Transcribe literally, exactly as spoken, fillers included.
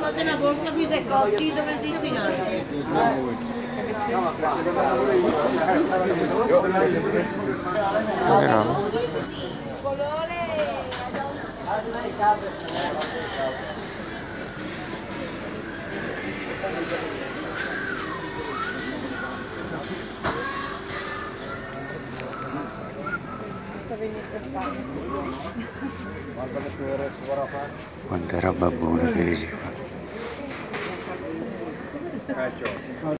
fosse una borsa qui se cotti dove si spinarsi. Colore quanta roba buona che diceva.